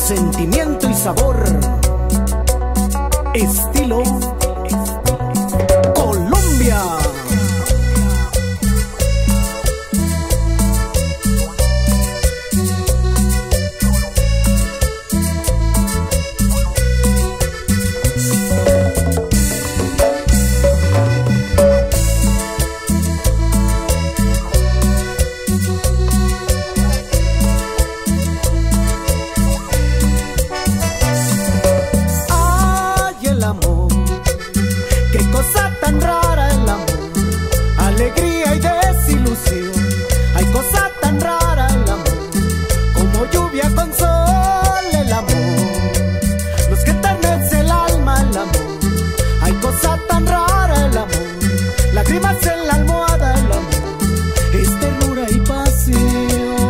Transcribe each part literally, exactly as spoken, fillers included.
sentimiento y sabor. Estilo Colombia. Qué cosa tan rara el amor, alegría y desilusión. Hay cosa tan rara el amor, como lluvia con sol el amor. Los que enternece el alma el amor. Hay cosa tan rara el amor, lágrimas en la almohada el amor. Es ternura y pasión.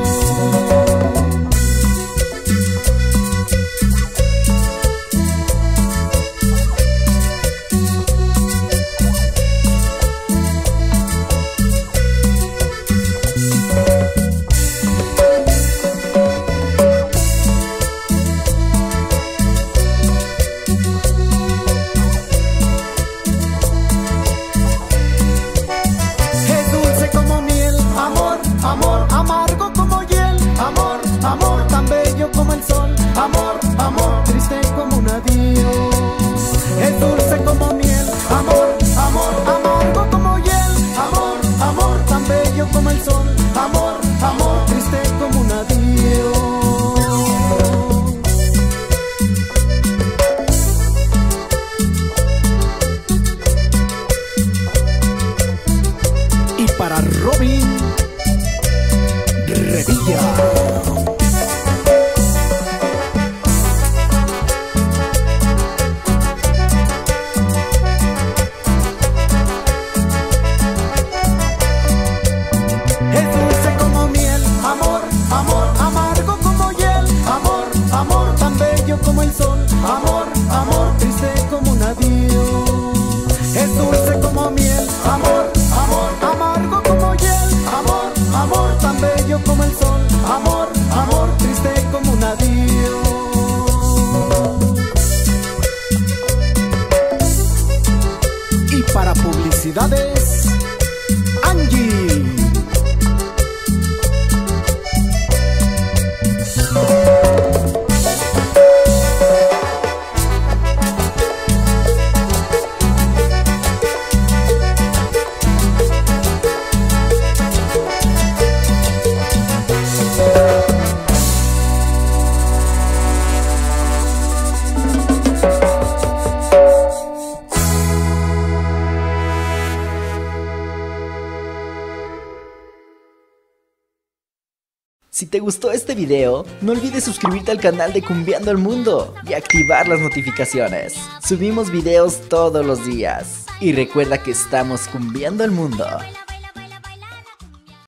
Amargo como hiel, amor, amor tan bello como el sol, amor, amor triste como un adiós. Es dulce como miel, amor, amor, amargo como hiel, amor, amor tan bello como el sol, amor, amor triste como un adiós. Y para Robin Revilla. Es dulce como miel, amor, amor, amargo como hiel, amor, amor tan bello como el sol, amor, amor triste como un adiós. Es dulce como miel, amor, amor, amargo como hiel, amor, amor tan bello como el sol, amor, amor triste como un adiós. Y para publicidades, Angie. Si te gustó este video, no olvides suscribirte al canal de Cumbiando el Mundo y activar las notificaciones. Subimos videos todos los días. Y recuerda que estamos cumbiando el mundo.